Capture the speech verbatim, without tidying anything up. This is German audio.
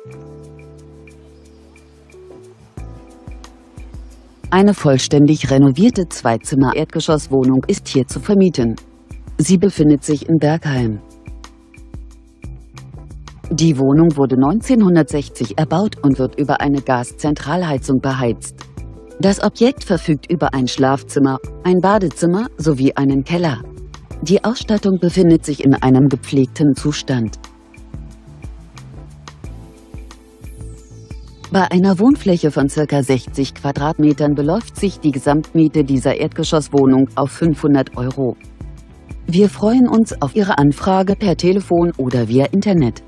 Eine vollständig renovierte Zweizimmer-Erdgeschosswohnung ist hier zu vermieten. Sie befindet sich in Bergheim. Die Wohnung wurde neunzehnhundertsechzig erbaut und wird über eine Gaszentralheizung beheizt. Das Objekt verfügt über ein Schlafzimmer, ein Badezimmer sowie einen Keller. Die Ausstattung befindet sich in einem gepflegten Zustand. Bei einer Wohnfläche von ca. sechzig Quadratmetern beläuft sich die Gesamtmiete dieser Erdgeschosswohnung auf fünfhundert Euro. Wir freuen uns auf Ihre Anfrage per Telefon oder via Internet.